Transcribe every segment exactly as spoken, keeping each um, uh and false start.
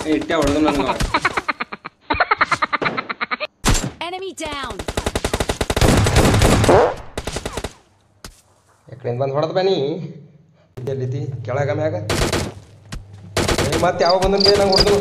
ಇಟ್ಟೆ ಹೊಡೆದು ನನಗೆ enemy down ಯಾಕಡೆ ಬಂದು ಹೊಡೆದ ಬನ್ನಿ ಎಲ್ಲಿತಿ ಕೆಳಗ ಮ್ಯಾಗ ಮತ್ತೆ ಯಾವ ಬಂದಂಗೆ ನಂಗೆ ಹೊಡೆದು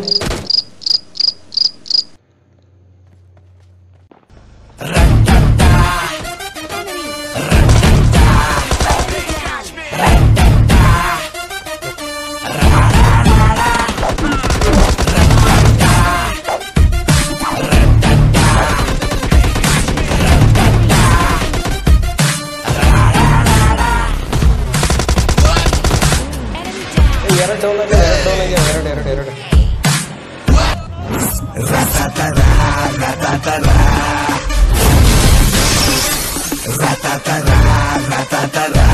ಎರಡು ಡೌನ್ ಆಗಿದೆ ಎರಡು ಡೌನ್ ಆಗಿದೆ ಎರಡು ಎರಡು ಎರಡು Ratatara, ratatara, ratatara, ratatara.